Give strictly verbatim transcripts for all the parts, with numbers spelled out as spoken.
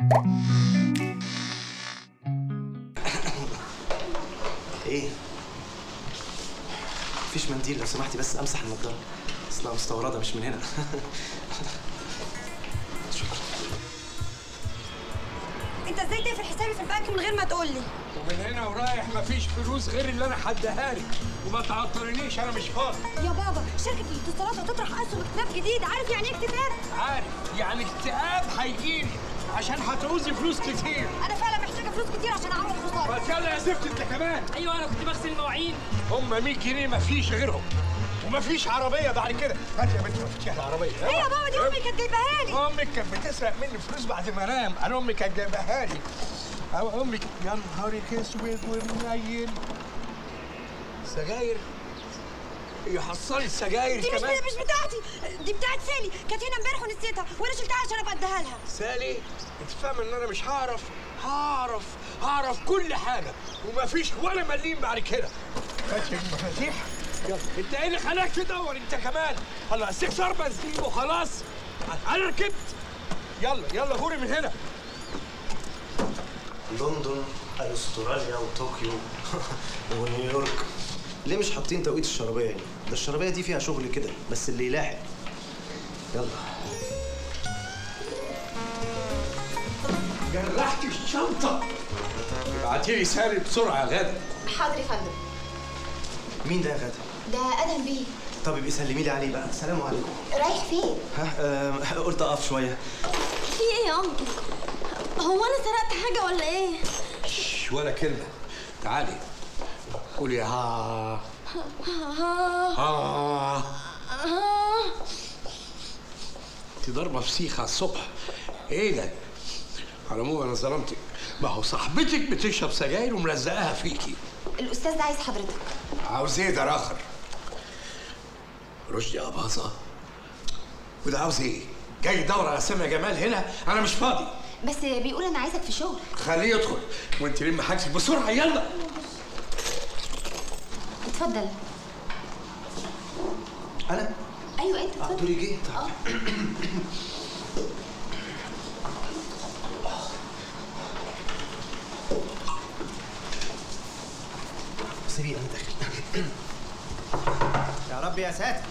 ايه؟ مفيش منديل لو سمحتي بس امسح النضاره، اصلها مستورده مش من هنا. شكرا. انت ازاي تقفل حسابي في البنك من غير ما تقول لي؟ ومن هنا ورايح مفيش فلوس غير اللي انا حدها لك، وما تعطلنيش انا مش فاضي. يا بابا شركه الاتصالات هتطرح اسهم اكتتاب جديد، عارف يعني ايه اكتتاب؟ عارف يعني اكتئاب هيجيلي عشان هتعوزي فلوس كتير. انا فعلا محتاجه فلوس كتير عشان اعوض خساره. بس يلا يا زفت انت كمان. ايوه انا كنت بغسل المواعين. هم مية جنيه مفيش غيرهم، ومفيش عربيه بعد كده. هاتي يا بنت مفاتيح العربيه. ايه يا بابا دي امي كانت جايباها لي. امك كانت بتسرق مني فلوس بعد ما انام، انا امي كانت جايباها لي. أو امك يا نهارك اسود ومنيل. سجاير؟ يحصلي السجاير دي كمان؟ مش مش بتاعتي، دي بتاعت سالي، كانت هنا امبارح ونسيتها وانا شلتها عشان ابقى اديها لها. سالي انت فاهمه ان انا مش هعرف؟ هعرف هعرف كل حاجه ومفيش ولا مليم بعد كده. هاتي المفاتيح. يلا انت ايه اللي خلاك تدور انت كمان؟ الله استكسر بنزين وخلاص. انا ركبت. يلا يلا غوري من هنا. لندن، استراليا وطوكيو ونيويورك. ليه مش حاطين توقيت الشرابيه يعني؟ ده الشرابيه دي فيها شغل كده بس اللي يلاحق. يلا. جرحت الشنطه. ابعتي لي سالي بسرعه يا غاده. حاضر يا فندم. مين ده يا غاده؟ ده ادهم بيه. طب يبقى سلمي لي عليه بقى. السلام عليكم. رايح فين؟ ها آه قلت اقف شويه. في ايه يا انكل؟ هو انا سرقت حاجه ولا ايه؟ شش ولا كلمه. تعالي قولي ها ها ها. ها. انت ضربه فسيخه على الصبح. ايه ده؟ على العموم انا ظلمتك. ما هو صاحبتك بتشرب سجاير وملزقاها فيكي. الاستاذ ده عايز حضرتك. عاوز ايه ده راخر؟ رشدي يا باظه. وده عاوز ايه؟ جاي يدور على سامية جمال هنا؟ انا مش فاضي. بس بيقول انا عايزك في شغل. خليه يدخل وانت لم حاجتك بسرعه يلا. اتفضل. انا؟ ايوه انت اتفضل. دوري جه. اه سيبيه انا داخل. يا رب يا ساتر.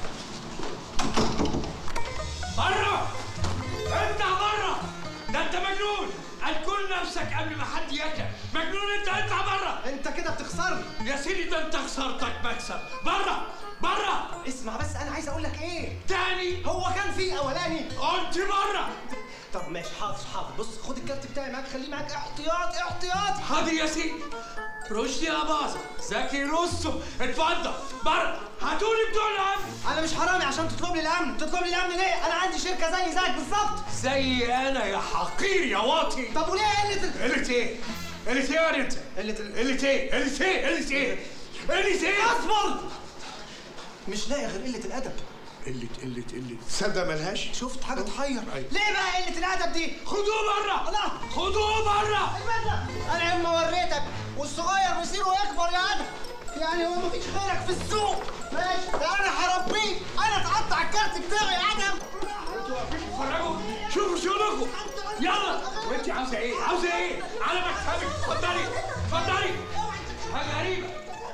بره! افتح بره! ده انت مجنون! الكل نفسك قبل ما حد ياكل، مجنون انت. اطلع بره! انت كده بتخسرني يا سيدي ده انت خسارتك مكسب. بره! بره! اسمع بس انا عايز اقول لك ايه. تاني؟ هو كان في اولاني. قلت بره! طب ماشي حاضر حاضر. بص خد الكارت بتاعي معاك، خليه معاك احتياط احتياط. حاضر يا سيدي. رشدي يا باظه، زكي روسو، اتفضل بره. هاتولي بتوع الامن. انا مش حرامي عشان تطلب لي الامن. تطلب لي الامن ليه؟ انا عندي شركه زي زيك بالظبط. زي انا يا حقير يا واطي. طب وليه قله ال... قلة ايه؟ قلة ايه يا انت؟ قله ال... قلة ايه؟ قلة ايه؟ قلة ايه؟ قلة ايه؟ اصبر. مش لاقي غير قله الادب. قلة قلة قلة تصدق ملهاش؟ شفت حاجه تحير. أيوة. ليه بقى قله الادب دي؟ خدوه بره. الله. خدوه بره. البدله انا اما وريتك والصغير مصيره يكبر يا ادم. يعني هو مفيش غيرك في السوق. ماشي ده انا هربيك. انا اتقطع الكارت بتاعي يا ادم. انتوا واقفين تتفرجوا؟ شوفوا شغلكم. يلا. وانت عاوزه ايه؟ عاوزه ايه؟ على مكتبك. اتفضلي اتفضلي. حاجه غريبه.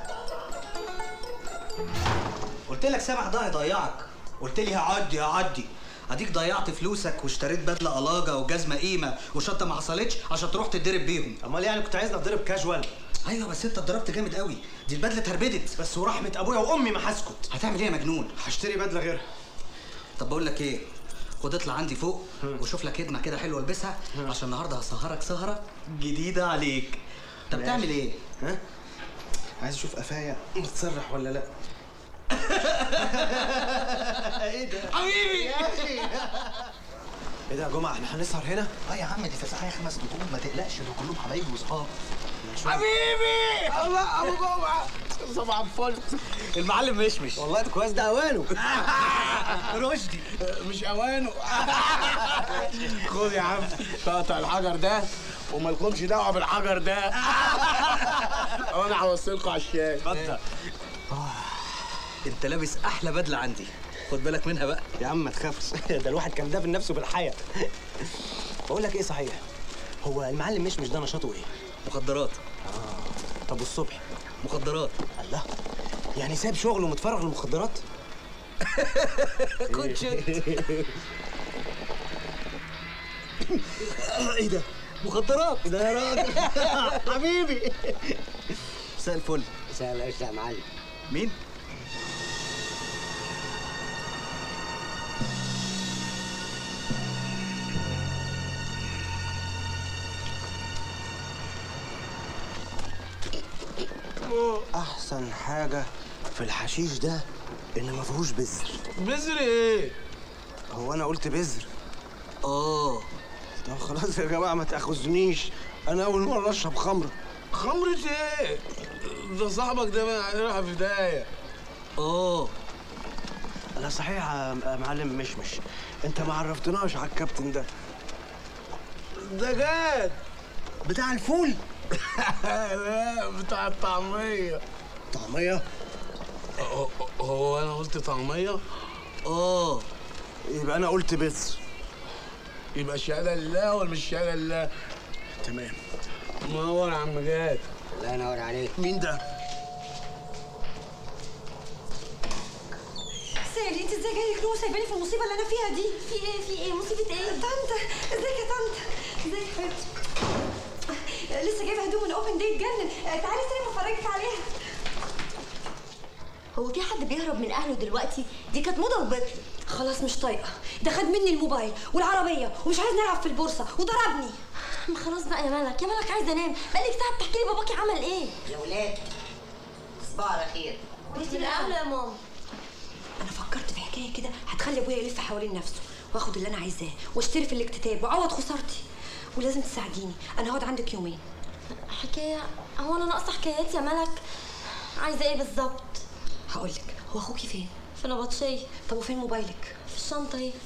قلت لك سامح ده هيضيعك. قلت لي هعدي هعدي. اديك ضيعت فلوسك واشتريت بدله قلاجه وجزمه قيمه وشنطه ما حصلتش عشان تروح تتضرب بيهم. امال يعني كنت عايزني اتضرب كاجوال؟ ايوه بس انت اتضربت جامد قوي. دي البدله اتهربدت. بس ورحمه ابويا وامي ما هسكت. هتعمل ايه يا مجنون؟ هشتري بدله غيرها. طب بقول لك ايه، خد اطلع عندي فوق وشوف لك هدمه كده حلوه البسها عشان النهارده هسهرك سهره جديده عليك. طب بتعمل ايه؟ ها؟ عايز اشوف قفايا متسرح ولا لا. ايه ده؟ حبيبي يا اخي. ايه ده يا جماعه؟ احنا هنسهر هنا؟ اه يا عم دي فسحه خمس نجوم ما تقلقش، دول كلهم حبايبي واصحاب. حبيبي الله ابو جمعه. صباح الفل. المعلم مشمش. والله ده كويس، ده اوانه. رشدي مش اوانه. خد يا عم تقطع الحجر ده ومالكمش دعوه بالحجر ده. وانا هوصلكوا على الشاي. اتفضل. انت لابس احلى بدله عندي، خد بالك منها بقى. يا عم ما تخافش. ده الواحد كان دافن نفسه بالحياه. بقول لك ايه صحيح، هو المعلم مش مش ده نشاطه ايه؟ مخدرات. اه طب والصبح؟ مخدرات. الله، يعني سايب شغله ومتفرغ للمخدرات؟ كنت ايه ده؟ مخدرات. ده يا راجل حبيبي. مساء الفل. مساء العيش يا معلم. مين؟ احسن حاجه في الحشيش ده ان ما فيهوش بذر. بذر ايه؟ هو انا قلت بذر؟ اه طب خلاص يا جماعه ما تاخذنيش، انا اول مره اشرب خمره. خمرة ايه؟ ده صاحبك ده بقى هيروح في بداية. اه لا صحيح يا معلم مشمش، انت ما عرفتناش على الكابتن ده. ده جاد بتاع الفول؟ لا بتاع الطعمية. طعميه؟ هو- هو انا قلت طعمية؟ اه يبقى انا قلت بذر. يبقى الشهادة لله ولا مش الشهادة لله؟ تمام. منور يا عم جاد. الله ينور عليك. مين ده؟ سالي انت ازاي جايه كده وسايباني في المصيبه اللي انا فيها دي؟ في ايه في ايه مصيبه ايه؟ طنط ازيك يا طنط؟ ازيك يا حبيبتي؟ لسه جايبه هدوم من اوبن ديت جنن، تعالي استلم افرجك عليها. هو في حد بيهرب من اهله دلوقتي؟ دي كانت موضه وبطلت. خلاص مش طايقه، ده خد مني الموبايل والعربيه ومش عايز نلعب في البورصه وضربني. ما خلاص بقى يا ملك، يا ملك عايزه انام، بقالك ساعه بتحكي لي باباكي عمل ايه. يا ولاد تصبحوا على خير. انت الاهل يا ماما. انا فكرت في حكايه كده هتخلي ابويا يلف حوالين نفسه واخد اللي انا عايزاه واشتري في الاكتتاب واعوض خسارتي، ولازم تساعديني. انا هقعد عندك يومين. حكايه؟ هو انا ناقصه حكايات يا ملك؟ عايزه ايه بالظبط؟ هقول لك، هو اخوكي فين؟ في نبطشيه. طب وفين موبايلك؟ في الشنطه اهي.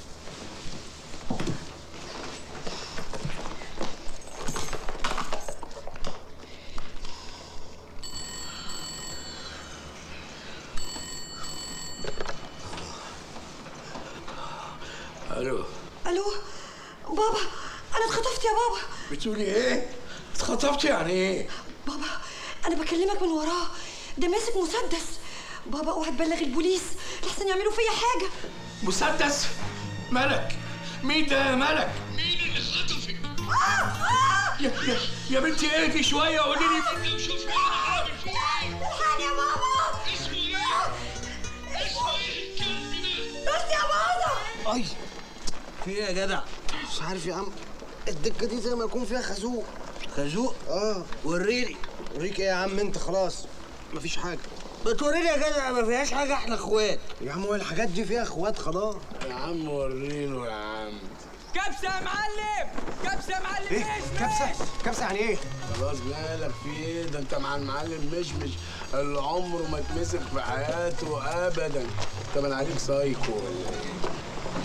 الو. الو بابا، انا اتخطفت يا بابا. بتقولي ايه؟ اتخطبت يعني ايه؟ بابا انا بكلمك من وراه، ده ماسك مسدس. بابا اوعى تبلغ البوليس لحسن يعملوا فيا حاجه. مسدس؟ ملك مين ده يا ملك؟ مين اللي خطفك؟ يا يا يا بنتي اهدي شويه قولي لي وشوفي انا عامل فيه ايه. الحقني يا بابا. اسمه ايه؟ اسمه ايه الكلب ده؟ بس يا بابا. اي في ايه يا جدع؟ مش عارف يا عم، الدكه دي زي ما يكون فيها خازوق. خازوق؟ اه. وريني. اوريك ايه يا عم انت؟ خلاص مفيش حاجه. بتوريني يا جدع؟ ما فيهاش حاجه، احنا اخوات. يا عم هو الحاجات دي فيها اخوات خلاص. يا عم وريله يا عم. كبسه يا معلم، كبسه يا معلم. ايه كبسه؟ كبسه يعني ايه؟ خلاص مالك في ايه؟ ده انت مع المعلم مشمش اللي عمره ما اتمسك في حياته ابدا. طب انا عليك سايكو ولا ايه؟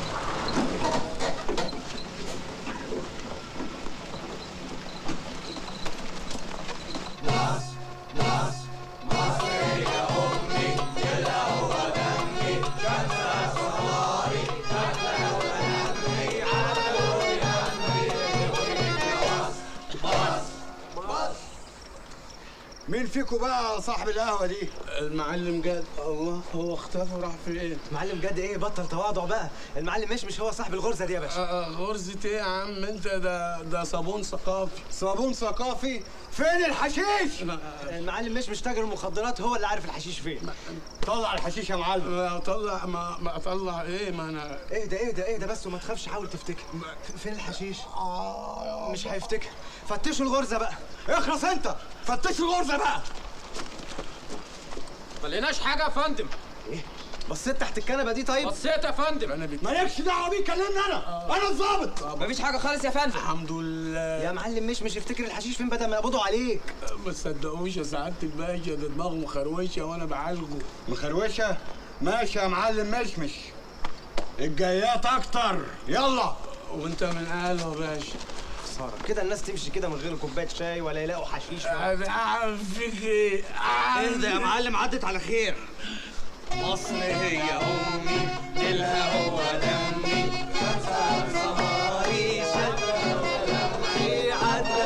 مين فيكم بقى صاحب القهوة دي؟ المعلم جاد. الله، هو اختفى راح فين؟ معلم جد ايه؟ بطل تواضع بقى. المعلم مش مش هو صاحب الغرزه دي يا باشا. آه آه، غرزة ايه يا عم انت؟ ده ده صابون ثقافي. صابون ثقافي؟ فين الحشيش؟ المعلم مش مش تاجر المخدرات، هو اللي عارف الحشيش فين. طلع الحشيش يا معلم. ما اطلع ما ما اطلع ايه؟ ما انا ايه ده ايه ده ايه ده بس، وما تخافش، حاول تفتكر. فين الحشيش؟ آه مش هيفتكر. فتشوا الغرزه بقى. اخلص انت، فتشوا الغرزة بقى. ما لقيناش حاجه يا فندم. ايه؟ بصيت تحت الكنبه دي طيب؟ بصيت يا فندم. انا بت... مالكش دعوة بيه، كلمني انا. انا الظابط. مفيش حاجه خالص يا فندم. الحمد لله. يا معلم مش مش افتكر الحشيش فين بدل ما يقبضوا عليك. ما تصدقوش يا سعاده الباشا، ده دماغه مخروشه وانا بعالجه. مخروشة؟ ماشي يا معلم مشمش. الجايات اكتر، يلا. وانت من اهله يا باشا. خساره كده الناس تمشي كده من غير كوبايه شاي ولا يلاقوا حشيش. انا اعمل فيك ايه؟ اهدى يا معلم، عدت على خير. مصر هي امي، نيلها هو دمي، خمسة صواريخ لمحي عدى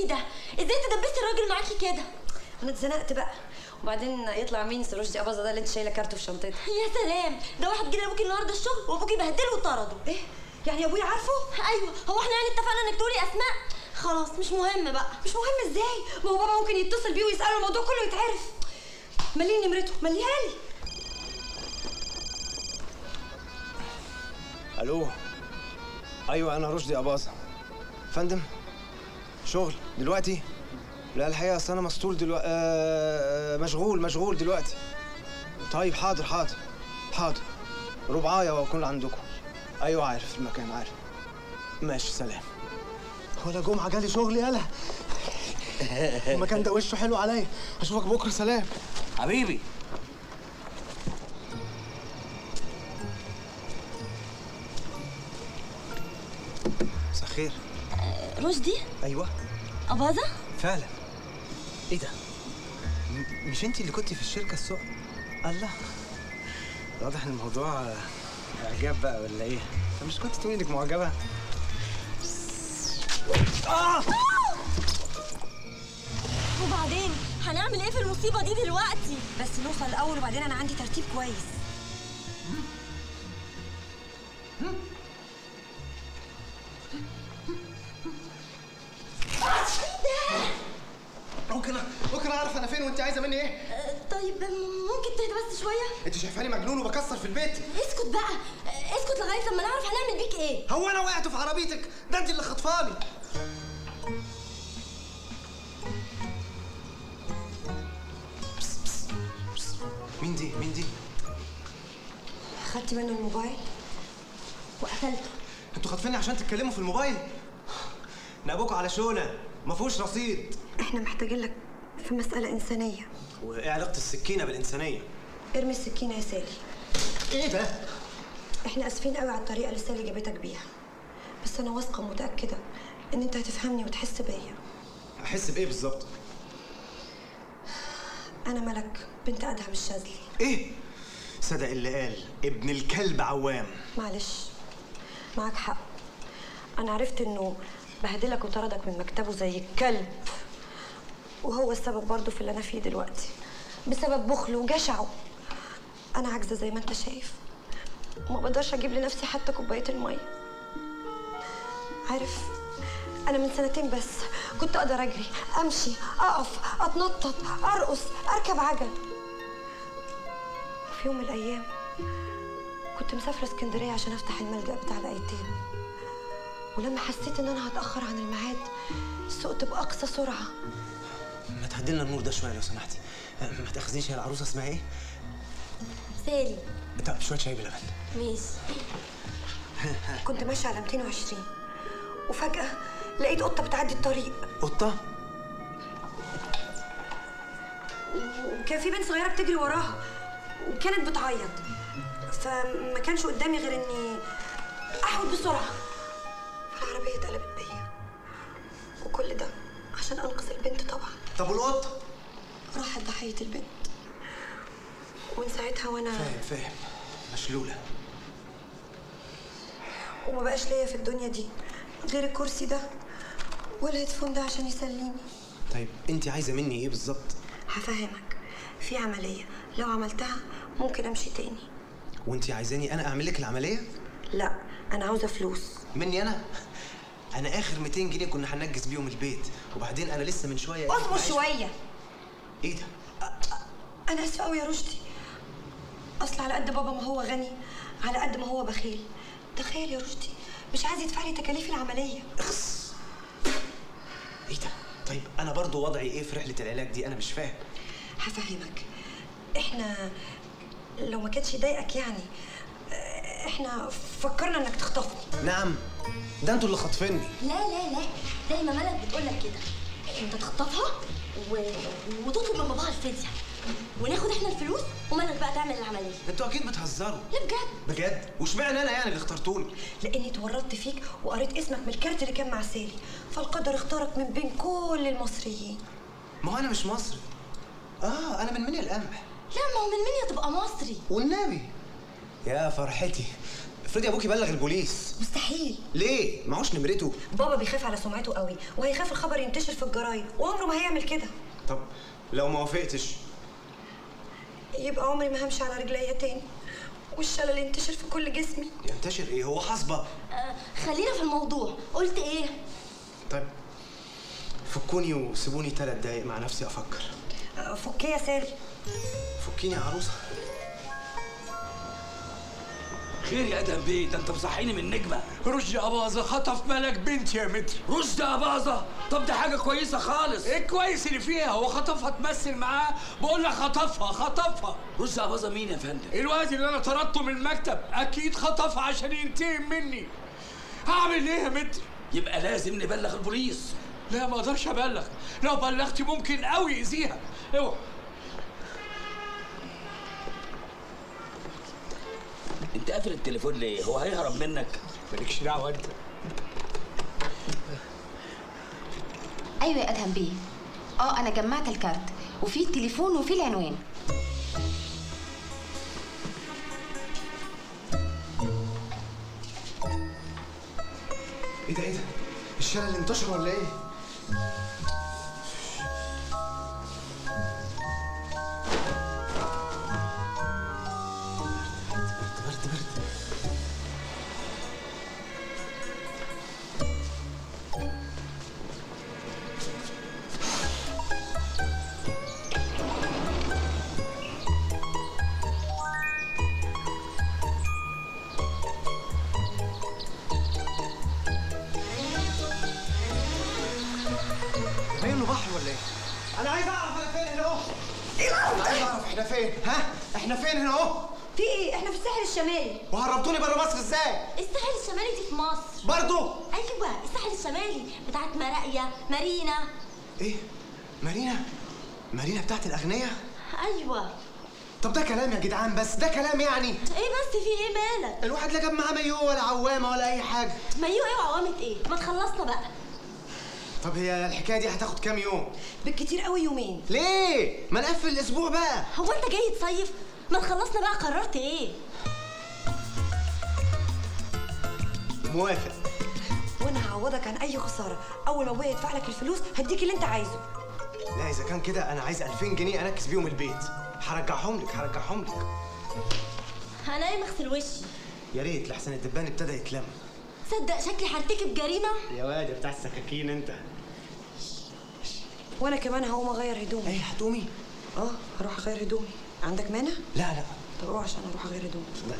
ايه ده؟ ازاي تدبسي الراجل معاكي كده؟ انا اتزنقت بقى. وبعدين يطلع مين رشدي اباظه ده اللي انت شايله كارته في شنطتها؟ يا سلام، ده واحد جه لابوكي النهارده الشغل وابوكي بهدله وطرده. ايه؟ يعني ابويا عارفه؟ ايوه، هو احنا يعني اتفقنا انك تقولي اسماء؟ خلاص مش مهم بقى. مش مهم ازاي؟ ما هو بابا ممكن يتصل بيه ويساله الموضوع كله يتعرف. مليني نمرته، مليها لي. الو. ايوه انا رشدي اباظه. فندم شغل دلوقتي؟ لا الحقيقه اصل انا مسطول دلوقتي. آه مشغول مشغول دلوقتي. طيب حاضر حاضر حاضر ربعايه واكون عندكم. ايوه عارف المكان عارف. ماشي سلام. ولا جمعه جالي شغل يالا. المكان ده وشه حلو عليا. اشوفك بكره سلام حبيبي. مساء الخير. رشدي؟ ايوه اباظه؟ فعلا. ايه ده؟ م- مش انت اللي كنتي في الشركه السوق؟ الله، واضح ان الموضوع اعجاب بقى ولا ايه؟ طب مش كنت تقولي انك معجبه؟ آه! وبعدين هنعمل ايه في المصيبه دي دلوقتي؟ بس نوصل الاول وبعدين انا عندي ترتيب كويس. ممكن ممكن اعرف انا فين وانت عايزه مني ايه؟ أه طيب ممكن تهدى بس شويه؟ انت شايفاني مجنون وبكسر في البيت؟ اسكت بقى، أه اسكت لغايه لما نعرف هنعمل بيك ايه. هو انا وقعت في عربيتك؟ ده انت اللي خطفاني. بس بس بس. مين دي؟ مين دي؟ خدت منه الموبايل وقفلته. انتوا خاطفيني عشان تتكلموا في الموبايل؟ نابوكوا على شونه ما فيهوش رصيد. احنا محتاجين لك في مسألة إنسانية. وايه علاقه السكينه بالانسانيه؟ ارمي السكينة يا سالي. ايه ده؟ احنا اسفين قوي على الطريقة اللي سالي جابتك بيها، بس انا واثقة ومتأكدة ان انت هتفهمني وتحس بيا. احس بايه بالظبط؟ انا ملك بنت ادهم الشاذلي. ايه؟ صدق اللي قال ابن الكلب عوام. معلش معاك حق، انا عرفت انه بهدلك وطردك من مكتبه زي الكلب، وهو السبب برضه في اللي انا فيه دلوقتي بسبب بخله وجشعه. انا عاجزه زي ما انت شايف، وما بقدرش اجيب لنفسي حتى كوبايه الميه. عارف، انا من سنتين بس كنت اقدر اجري، امشي، اقف، اتنطط، ارقص، اركب عجل. وفي يوم من الايام كنت مسافره اسكندريه عشان افتح الملجأ بتاع الايتام، ولما حسيت ان انا هتاخر عن الميعاد سقت باقصى سرعه. ما تهدي لنا النور ده شويه لو سمحتي. ما تاخذيش. هي العروسه اسمها ايه؟ سالي. طب شويه شاي بلبن. ماشي. كنت ماشيه على مئتين وعشرين وفجاه لقيت قطه بتعدي الطريق. قطه؟ وكان في بنت صغيره بتجري وراها وكانت بتعيط، فما كانش قدامي غير اني احود بسرعه، فالعربيه اتقلبت بيا، وكل ده عشان انقذ البنت طبعا. طب والقطه؟ راحت ضحيه البنت، ومن ساعتها وانا فاهم فاهم مشلوله. وما بقاش ليا في الدنيا دي غير الكرسي ده والهيدفون ده عشان يسليني. طيب انت عايزه مني ايه بالظبط؟ هفهمك، في عمليه لو عملتها ممكن امشي تاني. وانت عايزاني انا اعمل لك العمليه؟ لا، انا عاوزه فلوس. مني انا؟ انا اخر مئتين جنيه كنا هننجز بيهم البيت، وبعدين انا لسه من شويه. اصبر شويه. ايه ده؟ انا اسفه قوي يا رشدي، اصل على قد بابا ما هو غني على قد ما هو بخيل. تخيل يا رشدي مش عايز يدفع لي تكاليف العمليه. اخس. ايه ده؟ طيب انا برضو وضعي ايه في رحله العلاج دي؟ انا مش فاهم. هفهمك. احنا لو ما كانش يضايقك يعني احنا فكرنا انك تخطفني. نعم؟ ده انتوا اللي خاطفيني. لا لا لا، زي ما ملك بتقول لك كده، انت تخطفها و... وتطلب من باباها الفديه، وناخد احنا الفلوس وملك بقى تعمل العمليه. انتوا اكيد بتهزروا. لا بجد. بجد؟ واشمعنى انا يعني اللي اخترتوني؟ لاني اتورطت فيك وقريت اسمك من الكارت اللي كان مع سالي، فالقدر اختارك من بين كل المصريين. ما هو انا مش مصري. اه انا من منيا القمح. لا، ما هو من منيا تبقى مصري. والنبي يا فرحتي، افرضي ابوكي بلغ البوليس. مستحيل. ليه؟ معهوش نمرته. بابا بيخاف على سمعته قوي وهيخاف الخبر ينتشر في الجرايد وعمره ما هيعمل كده. طب لو ما وافقتش؟ يبقى عمري ما همشي على رجليا تاني والشلل ينتشر في كل جسمي. ينتشر ايه؟ هو حصبه. آه خلينا في الموضوع. قلت ايه؟ طيب فكوني وسيبوني ثلاث دقايق مع نفسي افكر. فكي يا سالي. فكيني يا عروسه. خير يا ادهم بيه، ده انت مصحيني من نجمه. رشدي اباظه خطف ملك بنتي يا متر. رشدي اباظه؟ طب دي حاجه كويسه خالص. ايه الكويس اللي فيها؟ هو خطفها تمثل معاه؟ بقول لك خطفها خطفها. رشدي اباظه مين يا فندم؟ الواد اللي انا طردته من المكتب، اكيد خطفها عشان ينتقم مني. هعمل ايه يا متر؟ يبقى لازم نبلغ البوليس. لا ما اقدرش ابلغ، لو بلغت ممكن قوي يأذيها. اوعى. انت قافل التليفون ليه؟ هو هيهرب منك؟ مالكش دعوه انت. ايوه يا ادهم بيه. اه انا جمعت الكارت وفي التليفون وفي العنوان. ايه ده ايه ده؟ الشلل اللي انتشر ولا ايه؟ انا عايز اعرف انا فين هنا اهو. انا عايز اعرف احنا فين؟ ها؟ احنا فين هنا اهو؟ في ايه؟ احنا في الساحل الشمالي. وهربتوني بره مصر ازاي؟ الساحل الشمالي دي في مصر برضو؟ ايوه الساحل الشمالي بتاعت مراقيه مارينا. ايه؟ مارينا؟ مارينا بتاعت الاغنياء؟ ايوه. طب ده كلام يا جدعان، بس ده كلام يعني. ايه بس في ايه مالك؟ الواحد لا جاب معاه مايو ولا عوامه ولا اي حاجه. مايو ايه وعوامه ايه؟ ما تخلصنا بقى. طب هي الحكايه دي هتاخد كام يوم؟ بالكتير قوي يومين. ليه؟ ما نقفل الاسبوع بقى. هو انت جاي تصيف؟ ما تخلصنا بقى. قررت ايه؟ موافق. وانا هعوضك عن اي خساره. اول ما ابويا يدفع لك الفلوس هديك اللي انت عايزه. لا اذا كان كده انا عايز ألفين جنيه انكس بيهم البيت. هرجعهم لك هرجعهم لك. انا ايه اغسل وشي؟ يا ريت لحسن الدبان ابتدى يتلم. تصدق شكلي هرتكب جريمه؟ يا واد يا بتاع السكاكين انت. وانا كمان هقوم اغير هدومي. ايه هتقومي؟ اه هروح اغير هدومي. عندك مانع؟ لا لا. طب اوعى عشان اروح اغير هدومي. لا.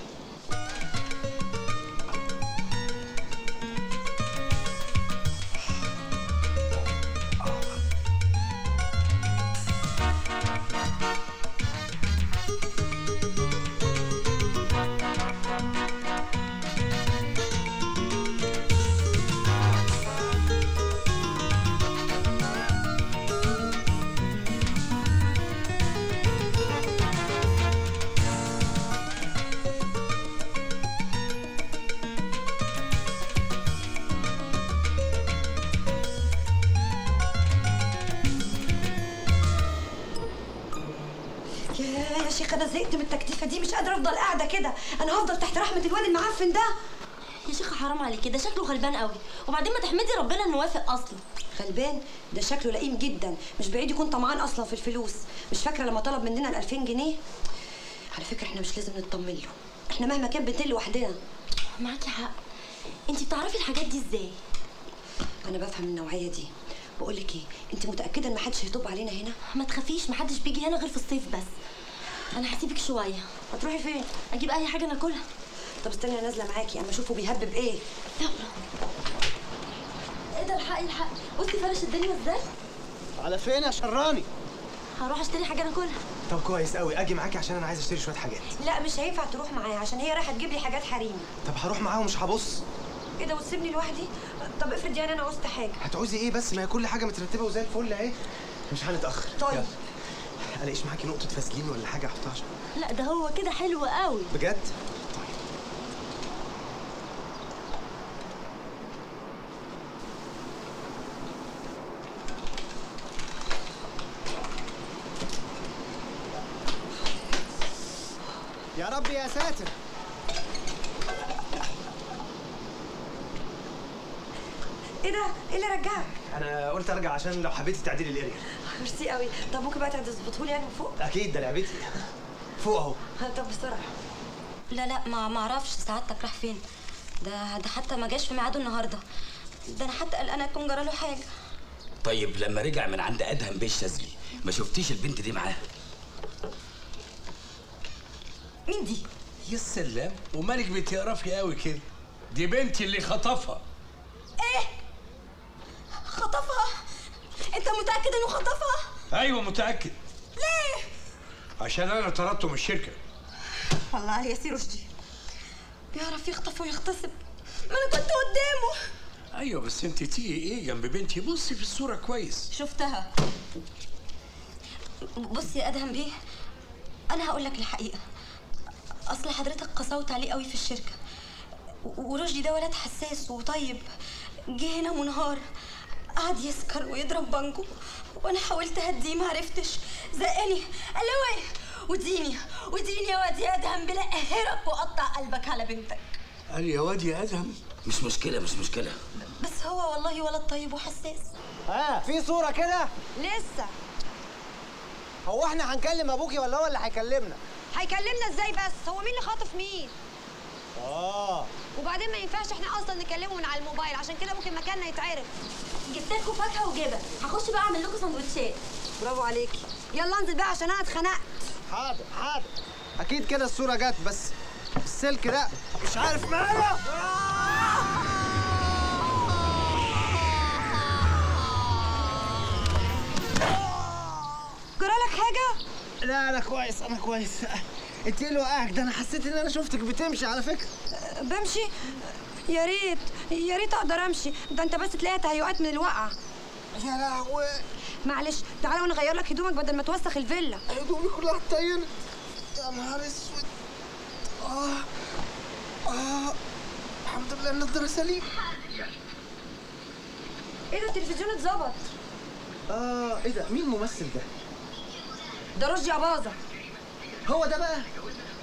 يا شيخ انا زهقت من التكتيفه دي، مش قادره افضل قاعده كده. انا هفضل تحت رحمه الواد المعفن ده. يا شيخه حرام عليكي، ده شكله غلبان قوي. وبعدين ما تحمدي ربنا انه وافق اصلا. غلبان؟ ده شكله لئيم جدا، مش بعيد يكون طمعان اصلا في الفلوس. مش فاكره لما طلب مننا ال ألفين جنيه؟ على فكره احنا مش لازم نطمن له، احنا مهما كان بنتين لوحدنا. معاكي حق. انت بتعرفي الحاجات دي ازاي؟ انا بفهم النوعيه دي. بقول لك ايه، انت متاكده ان محدش هيطب علينا هنا؟ ما تخافيش، محدش بيجي هنا غير في الصيف بس. انا هسيبك شويه. هتروحي فين؟ اجيب اي حاجه ناكلها. طب استني انا نازله معاكي اما اشوفه بيهبب ايه. يلا. ايه ده؟ الحقي الحقي، بصي فرش الدنيا ازاي. على فين يا شراني؟ هروح اشتري حاجه ناكلها. طب كويس قوي، اجي معاكي عشان انا عايز اشتري شويه حاجات. لا مش هينفع تروح معايا عشان هي رايحه تجيب لي حاجات حريمي. طب هروح معاها ومش هبص. ايه ده وتسيبني لوحدي؟ طب افرض يعني انا عوزت حاجه. هتعوزي ايه بس؟ ما هي كل حاجه مترتبه وزي الفل اهي. مش هنتاخر. طيب الاقيش معاكي نقطه فازلين ولا حاجه احطها عشان. لا ده هو كده حلو قوي بجد. يا رب يا ساتر. ايه ده؟ ايه اللي رجعك؟ انا قلت ارجع عشان لو حبيتي تعديلي الاريا. ميرسي قوي. طب ممكن بقى تظبطهولي يعني من فوق؟ اكيد ده لعبتي. فوق اهو. طب بسرعه. لا لا ما ما اعرفش سعادتك راح فين. ده ده حتى ما جاش في ميعاده النهارده. ده انا حتى قلقانه يكون جرى له حاجه. طيب لما رجع من عند ادهم بيه الشاذلي ما شفتيش البنت دي معاه؟ مين دي؟ يا سلام، ومالك بتقرفي قوي كده؟ دي بنتي اللي خطفها. ايه؟ خطفها؟ انت متاكد انه خطفها؟ ايوه متاكد. ليه؟ عشان انا طردته من الشركه. والله علي يا سي رشدي بيعرف يخطف ويغتصب. ما انا كنت قدامه. ايوه بس انت تيجي ايه جنب بنتي؟ بصي في الصوره كويس. شفتها. بص يا ادهم بيه، انا هقول لك الحقيقه. اصل حضرتك قسوت عليه قوي في الشركه، ورشدي ده ولد حساس وطيب. جه هنا منهار قعد يسكر ويضرب بانجو، وانا حاولت اهديه ما عرفتش. زقني قال له ايه وديني وديني يا واد يا ادهم بلا اقهرك واقطع قلبك على بنتك. قال يا واد يا ادهم. مش مشكله مش مشكله. بس هو والله ولد طيب وحساس. ها في صوره كده؟ لسه. هو احنا هنكلم ابوكي ولا هو اللي هيكلمنا؟ هيكلمنا ازاي بس؟ هو مين اللي خاطف مين؟ اه وبعدين ما ينفعش احنا اصلا نكلمه من على الموبايل، عشان كده ممكن مكاننا يتعرف. جبت لكم فاكهه وجبن، هخش بقى اعمل لكم سندوتشات. برافو عليكي. يلا انزل بقى عشان انا اتخنقت. حاضر حاضر. اكيد كده الصوره جت، بس السلك ده مش عارف ماله. جرالك حاجه؟ لا انا كويس انا كويس. انت ايه اللي وقعك ده؟ انا حسيت ان انا شفتك بتمشي على فكره. بمشي؟ يا ريت يا ريت اقدر امشي، ده انت بس تلاقي تهيؤات من الوقعه. يا لهوي. معلش تعالى ونغير لك هدومك بدل ما توسخ الفيلا. هدومي كلها اتطينت. يا نهار اسود. اه اه الحمد لله النضاره سليم. ايه ده التلفزيون اتظبط؟ اه ايه ده؟ مين الممثل ده؟ ده رشدي أباظة. هو ده بقى؟